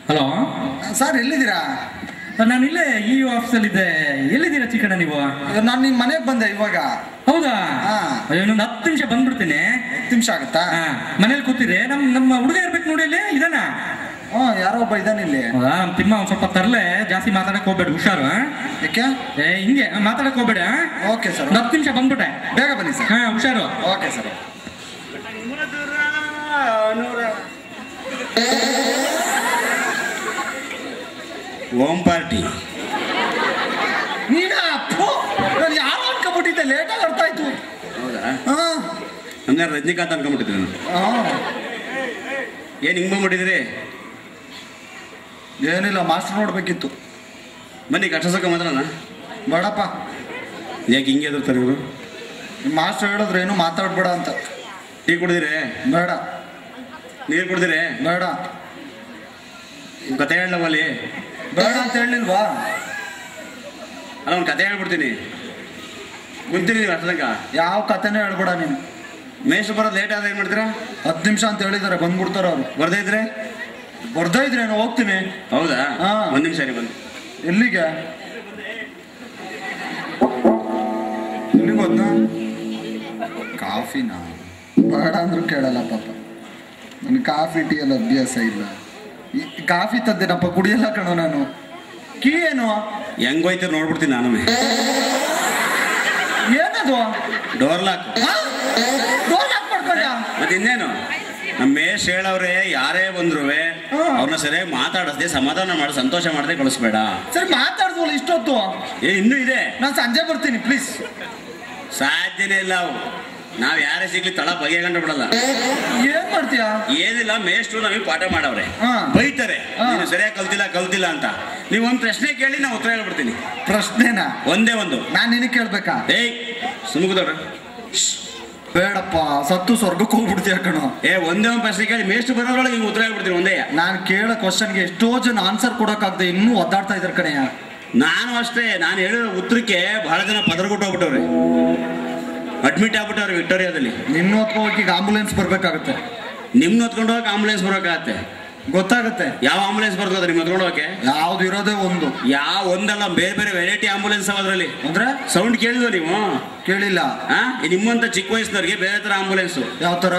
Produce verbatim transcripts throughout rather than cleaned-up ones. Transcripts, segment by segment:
Hello sir, ಎಲ್ಲಿದ್ದೀರಾ? ನಾನು ಇಲ್ಲೇ ಈ ಆಫೀಸಲ್ಲಿದ್ದೆ. ಎಲ್ಲಿದ್ದೀರಾ ಚಿಕ್ಕಣ್ಣ ನೀವು? ನಾನು ನಿಮ್ಮ ಮನೆಗೆ ಬಂದೆ ಇವಾಗ. ಹೌದಾ? ಇನ್ನೊಂದು ಹತ್ತು ನಿಮಿಷ ಬಂದ್ಬಿಡ್ತೀನಿ. ಹತ್ತು ನಿಮಿಷ ಆಗುತ್ತಾ? ಮನೇಲಿ ಕೂತಿರಿ. ನಮ್ ನಮ್ಮ ಹುಡುಗ ಇರ್ಬೇಕು ನೋಡಿ. ಇಲ್ಲಿ ಇದಾನ? ಹಾ, ಯಾರೋ ಒಬ್ಬ ಇದಾನೆ ಇಲ್ಲಿ. ಹೌದಾ? ನಮ್ ತಿಮ್ಮ ಒಂದ್ ಸ್ವಲ್ಪ ತರ್ಲೆ. ಜಾಸ್ತಿ ಮಾತಾಡಕ್ ಹೋಗ್ಬೇಡ, ಹುಷಾರು. ಯಾಕೆ? ಏ ಹಿಂಗೆ ಮಾತಾಡಕ್ ಹೋಗ್ಬೇಡ. Okay sir. ಹತ್ತು ನಿಮಿಷ ಬಂದ್ಬಿಟ್ಟೆ. ಬೇಗ ಬನ್ನಿ ಸರ್. ಹಾ, ಹುಷಾರು. Okay sir. ಹೋಮ್ ಪಾರ್ಟಿ ನೀನ ನಾನು ಯಾರು ಅನ್ಕೊಂಡ್ಬಿಟ್ಟಿದ್ದೆ. ಲೇಟಾಗಿ ಅರ್ಥ ಆಯ್ತು. ಹೌದಾ? ಹಾ, ಹಂಗಾರೆ ರಜನಿಕಾಂತ್ ಅನ್ಕೊಂಡ್ಬಿಟ್ಟಿದ್ದೆ ನಾನು. ಏನು ಹಿಂಗೆ ಬಂದ್ಬಿಟ್ಟಿದ್ರಿ? ಏನಿಲ್ಲ, ಮಾಸ್ಟರ್ ನೋಡ್ಬೇಕಿತ್ತು. ಬನ್ನಿ ಕಷ್ಟ ಸಕ್ಕ ಮಾತ್ರನಾ? ಬೇಡಪ್ಪ. ಯಾಕೆ ಹಿಂಗೆ ಎದುರ್ತಾರೆ ಇವರು? ಮಾಸ್ಟರ್ ಹೇಳಿದ್ರೆ ಏನು ಮಾತಾಡ್ಬೇಡ ಅಂತ. ಟೀ ಕುಡಿದಿರೇ? ಬೇಡ. ನೀರು ಕುಡಿದಿರೇ? ಬೇಡ. ಕತೆ ಹೇಳವಲ್ಲಿ? ಬೇಡ ಅಂತ ಹೇಳಿಲ್ವಾ? ಅಲ್ಲ, ಒಂದು ಕತೆ ಹೇಳ್ಬಿಡ್ತೀನಿ. ಕುಂತೀನಿ ನೀವು ಅಷ್ಟ ತನಕ. ಯಾವ ಕತೆನೂ ಹೇಳ್ಬೇಡ ನೀನು. ಮೇಷ್ಟ್ರು ಬರೋದು ಲೇಟ್ ಆದ್ರೆ ಏನು ಮಾಡ್ತೀರಾ? ಹತ್ತು ನಿಮಿಷ ಅಂತ ಹೇಳಿದಾರೆ, ಬಂದ್ಬಿಡ್ತಾರ ಅವ್ರು. ಬರ್ದೇ ಇದ್ರೆ? ಬರ್ದೇ ಇದ್ರೆ ನಾನು ಹೋಗ್ತೀನಿ. ಹೌದಾ? ಹಾ, ಒಂದು ನಿಮಿಷ ರೀ. ಬಂದು ಎಲ್ಲಿಗೆ? ಎಲ್ಲಿಗೆ ಹೋದ್ನ? ಕಾಫಿನಾ? ಬೇಡ ಅಂದ್ರೂ ಕೇಳಲ್ಲ ಪಾಪ. ನನಗೆ ಕಾಫಿ ಟೀ ಎಲ್ಲ ಅಭ್ಯಾಸ ಇಲ್ಲ. ಕಾಫಿ ತದ್ದೇನಪ್ಪ, ಕುಡಿಯಲ್ಲ ಕಣೋ ನಾನು. ಕೀ ಏನು? ಹೆಂಗೋಯ್ತಾರೆ ನೋಡ್ಬಿಡ್ತೀನಿ ನಾನು. ಏನದು? Door lock. ಡೋರ್ ಲಾಕ್ ಮಾಡ್ಕೊಂಡ? ಮತ್ತೆ ಇನ್ನೇನು? ನಮ್ಮ ಮೇಷ್ ಹೇಳವ್ರೆ, ಯಾರೇ ಬಂದ್ರು ಅವ್ರನ್ನ ಸರಿಯಾಗಿ ಮಾತಾಡಿಸ್ದೆ, ಸಮಾಧಾನ ಮಾಡಿ ಸಂತೋಷ ಮಾಡದೆ ಕಳಿಸ್ಬೇಡ. ಸರಿ, ಮಾತಾಡ್ದವಲ್ಲ ಇಷ್ಟೊತ್ತು. ಏ, ಇನ್ನೂ ಇದೆ. ನಾನು ಸಂಜೆ ಬರ್ತೀನಿ, ಪ್ಲೀಸ್. ಸಾಧ್ಯನೇ ಇಲ್ಲ. ಅವು ನಾವ್ ಯಾರೇ ಸಿಗ್ಲಿ ತಳ ಬಗೆಗಂಡು ಬಿಡಲ್ಲ. ಏನ್ ಮಾಡ್ತೀಯಾ? ಏನಿಲ್ಲ, ಮೇಷ್ಟ್ರು ನಮಗೆ ಪಾಠ ಮಾಡವ್ರೆ, ಹಾ. ಬೈತಾರೆ ನೀನು ಸರಿಯಾಗಿ ಕಲ್ತಿಲ್ಲ ಕಲ್ತಿಲ್ಲ ಅಂತ. ನೀವ್ ಒಂದ್ ಪ್ರಶ್ನೆ ಕೇಳಿ ನಾ ಉತ್ತರ ಹೇಳ್ಬಿಡ್ತೀನಿ. ಪ್ರಶ್ನೆನಾ? ಒಂದೇ ಒಂದು. ನಾನ್ ನಿನಗೆ ಕೇಳ್ಬೇಕಾ? ಏಯ್ ಸುಮ್ಗುದವ್ರ. ಬೇಡಪ್ಪ, ಸತ್ತು ಸ್ವರ್ಗಕ್ಕೆ ಹೋಗ್ಬಿಡ್ತೀಯ ಕಣೋ. ಏ, ಒಂದೇ ಒಂದು ಪ್ರಶ್ನೆ ಕೇಳಿ ಮೇಷ್ಟ್ರು ಬರೋದ್ರೊಳಗೆ ಹಿಂಗೆ ಉತ್ತರ ಹೇಳ್ಬಿಡ್ತೀನಿ ಒಂದೇ. ನಾನು ಕೇಳೋ ಕ್ವಶನ್ಗೆ ಎಷ್ಟೋ ಜನ ಆನ್ಸರ್ ಕೊಡಕ್ಕಾಗದೆ ಇನ್ನೂ ಒದ್ದಾಡ್ತಾ ಇದಾರೆ ಕಣೆಯ. ನಾನು ಅಷ್ಟೇ. ನಾನು ಹೇಳಿರೋ ಉತ್ತರಕ್ಕೆ ಬಹಳ ಜನ ಪದರ್ಗುಟ್ಟು ಹೋಗ್ಬಿಟ್ಟವ್ರೆ, ಅಡ್ಮಿಟ್ ಆಗ್ಬಿಟ್ಟವ್ರೆ ವಿಕ್ಟೋರಿಯಾದಲ್ಲಿ. ನಿನ್ನ ಹೊತ್ಕೊ ಹೋಗಿ ಈಗ ಆಂಬುಲೆನ್ಸ್ ಬರ್ಬೇಕಾಗತ್ತೆ. ನಿಮ್ನ ಹೊತ್ಕೊಂಡು ಹೋಗಕ್ಕೆ ಆಂಬುಲೆನ್ಸ್ ಬರೋಕ್ಕಾಗತ್ತೆ? ಗೊತ್ತಾಗತ್ತೆ. ಯಾವ ಆಂಬುಲೆನ್ಸ್ ಬರ್ತದ ನಿಮ್ ಹೊತ್ಕೊಂಡು ಹೋಗಕ್ಕೆ? ಯಾವ್ದು ಇರೋದೇ ಒಂದು. ಯಾವ ಒಂದಲ್ಲ, ಬೇರೆ ಬೇರೆ ವೆರೈಟಿ ಆಂಬುಲೆನ್ಸ್ ಅದ್ರಲ್ಲಿ. ಅಂದ್ರೆ ಸೌಂಡ್ ಕೇಳಿದ್ವ ನೀವು? ಕೇಳಿಲ್ಲ. ಹಾ, ನಿಮ್ಮಂತ ಚಿಕ್ಕ ವಯಸ್ಸಿನವ್ರಿಗೆ ಬೇರೆ ತರ ಆಂಬುಲೆನ್ಸ್. ಯಾವ ತರ?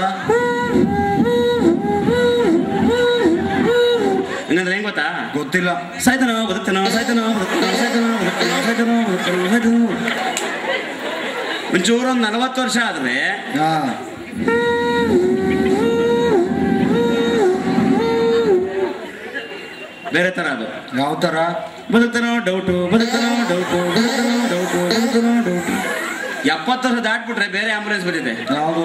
ಹಂಗಂದ್ರೆ ಹೆಂಗ್ ಗೊತ್ತಾ? ಗೊತ್ತಿಲ್ಲ. ಸಾಯ್ತನೋ ಬದುಕ್ತನೋ, ಸಾಯ್ತನೋ ಬದುಕ್ತನೋ, ಸಾಯ್ತನೋ ಬದುಕ್ತನೋ, ಸಾಯ್ತನೋ ಬದುಕ್ತನೋ, ಸಾಯ್ತನೋ. ಒಂಚೂರು ಒಂದು ನಲವತ್ತು ವರ್ಷ ಆದ್ರೆ ಬೇರೆ ತರ ಅದು. ಯಾವ ತರ? ಬದುಕ್ತನೋ ಡೌಟು, ಬದುಕ್ತನೋ ಡೌಟು, ಬದುಕ್ತನೋ ಡೌಟು, ಬದುಕ್ತನೋ ಡೌಟು. ಎಪ್ಪತ್ತು ವರ್ಷ ದಾಟ್ಬಿಟ್ರೆ ಬೇರೆ ಆಂಬುಲೆನ್ಸ್ ಬಂದಿದೆ. ಯಾವುದು?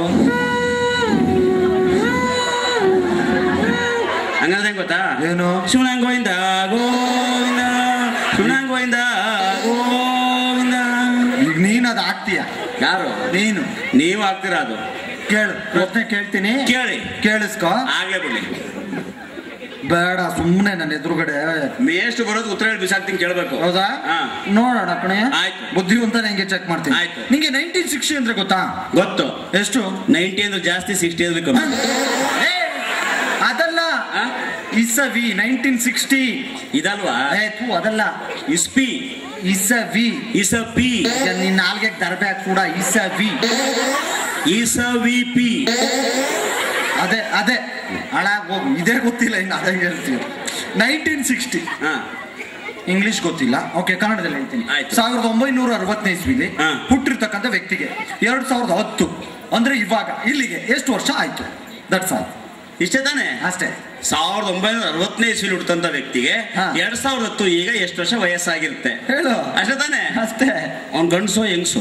ಹಂಗಂದ್ರೆ ಹೆಂಗ್ ಗೊತ್ತಾ? ಏನು? ಶಿವನಾಂಗ್ ಗೋವಿಂದ ಗೋವಿಂದ, ಶಿವನಾಂಗ್ ಗೋವಿಂದ ಗೋವಿಂದ. ಈಗ ನೀನ್ ಅದು ಆಗ್ತೀಯ? ಯಾರು? ನೀನು. ನೀವು ಆಗ್ತೀರಾ? ಅದು ಕೇಳು, ಪ್ರಶ್ನೆ ಕೇಳ್ತೀನಿ, ಕೇಳಿ ಕೇಳಿಸ್ಕೊ. ಆಗ್ಲೇ ಬಿಡ್ಲಿ. ಬೇಡ, ಸುಮ್ಮನೆ ನನ್ನ ಎದುರುಗಡೆ ಮೇಷ್ಟು ಬರೋದು ಉತ್ತರ ಹೇಳಿ ಬಿಸಾಕ್ತೀನಿ, ಕೇಳ್ಬೇಕು. ಹೌದಾ? ನೋಡೋಣ ಕಣೆ. ಆಯ್ತು. ಬುದ್ಧಿವಂತ ನಂಗೆ ಚೆಕ್ ಮಾಡ್ತೀನಿ. ಆಯ್ತು. ನಿಂಗೆ ನೈನ್ಟೀನ್ ಸಿಕ್ಸ್ಟಿ ಅಂದ್ರೆ ಗೊತ್ತಾ? ಗೊತ್ತು. ಎಷ್ಟು? ನೈಂಟಿ ಅಂದ್ರೆ ಜಾಸ್ತಿ, ಸಿಕ್ಸ್ಟಿ ಅಂದ್ರೆ ಕಮ್ಮಿ. ಅದಲ್ಲ, ಇಸವಿ. Nineteen sixty ಇದಲ್ವಾ? ಆಯ್ತು, ಅದಲ್ಲ. ಇಸ್ಪಿ. ಇಸವಿ. ಇಸಪಿ. ನಿನ್ನ ನಾಲ್ಗೆ ದರ್ಬೆ ಕೂಡ. ಇಸವಿ. ಇಸವಿ ಪಿ. ಅದೇ ಅದೇ ಹಾಳಾಗ್ ಹೋಗು. ಇದೇ ಗೊತ್ತಿಲ್ಲ, ಇನ್ನು ಅದೇ ಹೇಳ್ತೀವಿ. Nineteen sixty. ಇಂಗ್ಲಿಷ್ ಗೊತ್ತಿಲ್ಲ. ಓಕೆ, ಕನ್ನಡದಲ್ಲಿ ಹೇಳ್ತೀನಿ. ಸಾವಿರದ ಒಂಬೈನೂರ ಅರವತ್ತನೇ ಇಸ್ವಿಲಿ ಹುಟ್ಟಿರ್ತಕ್ಕಂಥ ವ್ಯಕ್ತಿಗೆ ಎರಡ್ ಸಾವಿರದ ಹತ್ತು ಅಂದ್ರೆ ಇವಾಗ ಇಲ್ಲಿಗೆ ಎಷ್ಟು ವರ್ಷ ಆಯ್ತು? That's all. ಇಷ್ಟೇ ತಾನೆ? ಅಷ್ಟೇ. ಸಾವಿರದ ಒಂಬೈನೂರ ಅರವತ್ತನೇ ಇಸ್ವಿಲಿ ಹುಟ್ಟಂತ ವ್ಯಕ್ತಿಗೆ ಎರಡ್ ಸಾವಿರದ ಹತ್ತು ಈಗ ಎಷ್ಟು ವರ್ಷ ವಯಸ್ಸಾಗಿರುತ್ತೆ? ಹೇಳು. ಅಷ್ಟೇ ತಾನೆ? ಅಷ್ಟೇ. ಅವ್ನ್ ಗಂಡ್ಸೋ ಹೆಂಗ್ಸೋ?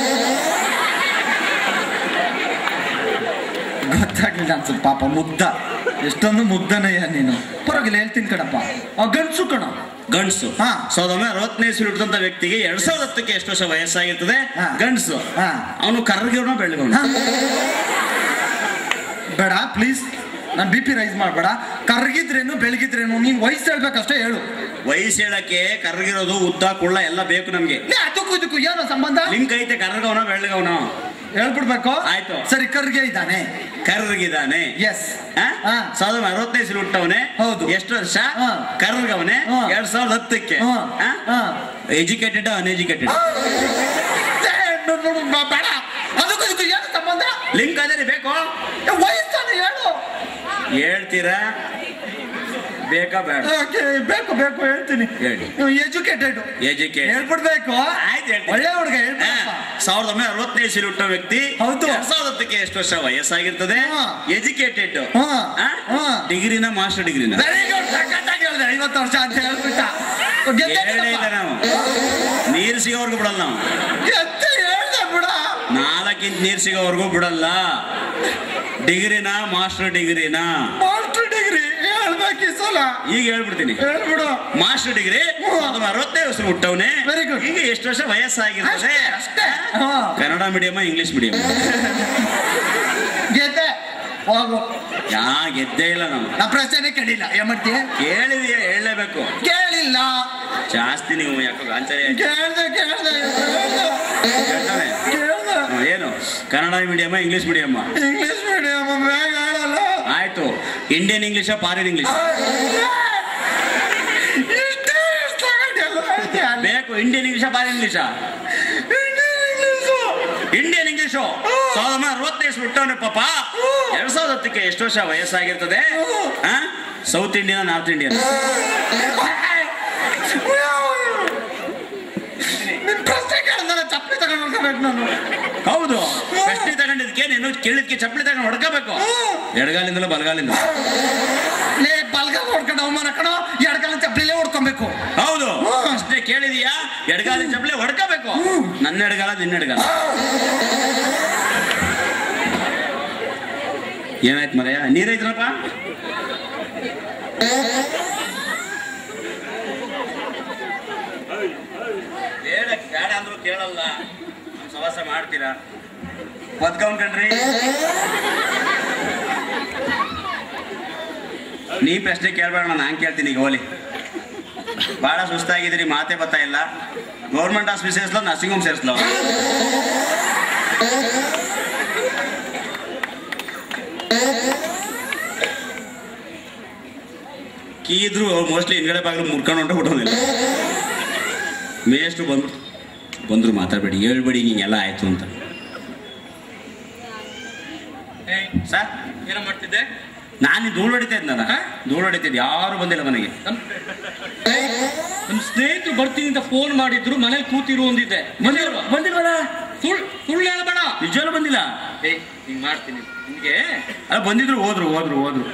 ಗೊತ್ತಾಗ್ಲಿಲ್ಲ ಅನ್ಸುತ್ತೆ ಪಾಪ. ಮುಗ್ಧ, ಎಷ್ಟೊಂದು ಮುಗ್ಧನಯ್ಯ ನೀನು. ಪರವಾಗಿಲ್ಲ, ಹೇಳ್ತೀನಿ ಕಣಪ್ಪ. ಗಂಡ್ಸು ಕಣ. ಗಂಡ್ಸು. ಹಾ. ಸಾವಿರದ ಒಂಬೈನೂರ ಅರವತ್ತನೇ ಇಸ್ವಿ ಹುಟ್ಟಿದಂತ ವ್ಯಕ್ತಿಗೆ ಎರಡ್ ಸಾವಿರದ ಹತ್ತಕ್ಕೆ ಎಷ್ಟು ವರ್ಷ ವಯಸ್ಸಾಗಿರ್ತದೆ? ಗಂಡ್ಸು. ಅವನು ಕರ್ಗಿರೋನ ಬೆಳಗವನ? ಬೇಡ ಪ್ಲೀಸ್, ನಾನು ಬಿ ಪಿ ರೈಸ್ ಮಾಡಬೇಡ. ಕರ್ಗಿದ್ರೇನು ಬೆಳಗಿದ್ರೇನು, ನೀನ್ ವಯಸ್ಸು ಹೇಳ್ಬೇಕಷ್ಟೇ ಹೇಳು. ವಯಸ್ಸು ಹೇಳಕ್ಕೆ ಕರ್ಗಿರೋದು, ಉದ್ದ ಕುಳ್ಳ ಎಲ್ಲ ಬೇಕು ನಮ್ಗೆ. ಅದಕ್ಕೂ ಇದಕ್ಕೂ ಏನೋ ಸಂಬಂಧ? ಲಿಂಕ್ ಐತೆ. ಕರ್ಗವನ ಬೆಳಗವನ? ಹೇಳ್ಬಿಡ್ಬೇಕು. ಆಯ್ತು ಸರಿ, ಕರ್ಗೆ ಇದ್ದಾನೆ. ಕರ್ಗಿದ್ದಾನೆ. ಎಸ್. ಸಾವಿರದ ಅರವತ್ತೈದು ಸಲ ಹುಟ್ಟವನೆ. ಹೌದು. ಎಷ್ಟು ವರ್ಷ? ಕರ್ಗವನೆ. ಎರಡ್ ಸಾವಿರದ ಹತ್ತಕ್ಕೆ. Educated uneducated? ಬೇಡ, ಅದಕ್ಕೂ ಇದಕ್ಕೂ ಏನು ಸಂಬಂಧ? ಲಿಂಕ್ ಅದೇ ಬೇಕು. ವಯಸ್ಸಾನೆ ಹೇಳು. ಹೇಳ್ತೀರಾ? ಬೇಕಾ ಬೇಡ? ಬೇಕು ಬೇಕು ಹೇಳ್ತೀನಿ. ಹೇಳಿ. ಎಜುಕೇಟೆಡ್. ಎಜುಕೇಟೆಡ್ ಹೇಳ್ಬಿಡ್ಬೇಕು. ಆಯ್ತು, ಒಳ್ಳೆ ಹುಡುಗ. ಸಾವಿರದ ಒಂಬೈನೂರ ಅರವತ್ತೈದು ಸಲ ಹುಟ್ಟೋ ವ್ಯಕ್ತಿ. ಹೌದು. ಎರಡ್ ಸಾವಿರದ ಹತ್ತಕ್ಕೆ ಎಷ್ಟು ವರ್ಷ ವಯಸ್ಸಾಗಿರ್ತದೆ? ಎಜುಕೇಟೆಡ್. ಡಿಗ್ರಿನ ಮಾಸ್ಟರ್ ಡಿಗ್ರಿನ? Very good. ಸಖತ್ತಾಗಿ ಹೇಳಿದೆ. ಐವತ್ತು ವರ್ಷ ಅಂತ ಹೇಳ್ಬಿಟ್ಟ. ಹೇಳೇ ಇಲ್ಲ ನಾವು. ನೀರು ಸಿಗೋವರೆಗೂ ಬಿಡಲ್ಲ ನಾವು. ಹೇಳ್ದೆ ಬಿಡ. ನಾಲ್ಕಿಂಚ್ ನೀರು ಸಿಗೋವರೆಗೂ ಬಿಡಲ್ಲ. ಡಿಗ್ರಿನ ಮಾಸ್ಟರ್ ಡಿಗ್ರಿನ? ಮಾಸ್ಟರ್ ಡಿಗ್ರಿ ಹೇಳ್ಬೇಕು ಈ ಸಲ. ಈಗ ಹೇಳ್ಬಿಡ್ತೀನಿ. ಹೇಳ್ಬಿಡು. ಮಾಸ್ಟರ್ ಡಿಗ್ರಿ ಸಾವಿರದ ಅರವತ್ತೈದು ವರ್ಷ ಹುಟ್ಟವನೆ. Very good. ಈಗ ಎಷ್ಟು ವರ್ಷ ವಯಸ್ಸಾಗಿರ್ತದೆ? Kannada medium English medium? ಗೆದ್ದೆ. ಹೋಗು. ಯಾ ಗೆದ್ದೇ ಇಲ್ಲ ನಾವು. ನಾ ಪ್ರಶ್ನೆ ಕೇಳಿಲ್ಲ. ಏನ್ ಮಾಡ್ತೀಯ? ಕೇಳಿದೀಯ, ಹೇಳಲೇಬೇಕು. ಕೇಳಿಲ್ಲ. ಜಾಸ್ತಿ ನೀವು ಯಾಕೋ ಗಾಂಚಾರಿ. ಕೇಳ್ದೆ ಕೇಳ್ದೆ ಕೇಳ್ತಾನೆ. ಏನು Kannada medium English medium? English medium. ಬೇಗ ಹೇಳಲ್ಲ. ಆಯ್ತು. Indian English foreign English? ಬೇಕು. Indian English foreign English? Indian English. ಸಾವಿರದ ಒಂಬೈನೂರ ಅರವತ್ತೈದು ಬಿಟ್ಟವನೆ ಪಾಪ. ಎರಡ್ ಸಾವಿರದ ಹತ್ತಕ್ಕೆ ಎಷ್ಟು ವರ್ಷ ವಯಸ್ಸಾಗಿರ್ತದೆ? South Indian North Indian? ಚಪ್ಪಲಿ ತಗೊಂಡು ಹೊಡ್ಕೋಬೇಕು ನಾನು. ಹೌದು. ಪ್ರಶ್ನೆ ತಗೊಂಡಿದ್ಕೆ ನೀನು ಕೇಳಿದ್ಕೆ ಚಪ್ಪಲಿ ತಗೊಂಡು ಹೊಡ್ಕೋಬೇಕು. ಎಡಗಾಲಿಂದಲೂ ಬಲಗಾಲಿಂದ? ಬಲ್ಗಾಲ ಹೊಡ್ಕೊಂಡು ಅವಮಾನ ಕಣೋ. ಎಡಗಾಲ ಚಪ್ಪಲಿಲೇ ಹೊಡ್ಕೊಬೇಕು. ಹೌದು. ಪ್ರಶ್ನೆ ಕೇಳಿದೀಯಾ? ಎಡಗಾಲಿನ ಚಪ್ಪಲಿ ಹೊಡ್ಕೋಬೇಕು. ನನ್ನ ಎಡಗಾಲ ನಿನ್ನ ಎಡಗಾಲ. ಏನಾಯ್ತು ಮರೆಯ? ನೀರೈತ್ರಪ್ಪ? ಬೇಡ ಬೇಡ ಅಂದ್ರು ಕೇಳಲ್ಲ. ನಮ್ ಸವಾಸ ಮಾಡ್ತೀರಾ? ಬದ್ಕೊಂಡ್ರಿ. ನೀ ಪ್ರಶ್ನೆ ಕೇಳ್ಬೇಡ, ನಾನು ಕೇಳ್ತೀನಿ. ಈಗ ಹೋಲಿ. ಬಹಳ ಸುಸ್ತಾಗಿದ್ದೀರಿ, ಮಾತೇ ಬರ್ತಾ ಇಲ್ಲ. ಗೌರ್ಮೆಂಟ್ ಹಾಸ್ಪಿಟಲ್ ಸೇರಿಸ್ಲೋ ನರ್ಸಿಂಗ್ ಹೋಮ್ ಸೇರಿಸ್ಲೋ? ಕೀ ಇದ್ರು ಮೋಸ್ಟ್ಲಿ ಹಿಂದ್ಗಡೆ ಬಾಗಿಲು ಮುರ್ಕೊಂಡು ಹೊಂಟು ಬಿಟ್ಟೋದಿಲ್ಲ. ಮೇಷ್ಟು ಬಂದ್ಬಿಟ್ಟು ಬಂದ್ರು ಮಾತಾಡ್ಬೇಡಿ, ಹೇಳ್ಬೇಡಿ ಹಿಂಗೆಲ್ಲ ಆಯ್ತು ಅಂತ. ಸರ್ ಏನೋ ಮಾಡ್ತಿದ್ದೆ? ನಾನು ಧೂಳು ಹೊಡಿತಾ ಇದ್ದ. ನಾನು ಧೂಳು ಹೊಡಿತಿದ್ದೆ. ಯಾರು ಬಂದಿಲ್ಲ ಮನೆಗೆ. ನಮ್ಮ ಸ್ನೇಹಿತರು ಬರ್ತೀನಿ ಅಂತ ಫೋನ್ ಮಾಡಿದ್ರು. ಮನೇಲಿ ಕೂತಿರು ಅಂದಿದ್ದೆ. ಬಂದಿಲ್ವಾ? ಬಂದಿಲ್ವಲ್ಲ? ಸುಳ್ಳು ಸುಳ್ಳು ಹೇಳಬೇಡ. ನಿಜವಲ್ಲ ಬಂದಿಲ್ಲ. ಏ ಹಿಂಗ್ ಮಾಡ್ತೀನಿ ನಿಮ್ಗೆ. ಅಲ್ಲ ಬಂದಿದ್ರು, ಹೋದ್ರು ಹೋದ್ರು ಹೋದ್ರು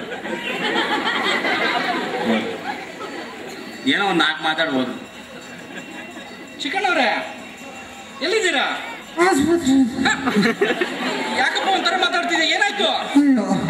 ಏನೋ ಒಂದು ನಾಲ್ಕು ಮಾತಾಡಿ ಹೋದ್ರು. ಚಿಕ್ಕಣ್ಣವ್ರೆ ಎಲ್ಲಿದ್ದೀರಾ? ಯಾಕಪ್ಪ ಒಂಥರ ಮಾತಾಡ್ತಿದ್ದೆ? ಏನಾಯ್ತು?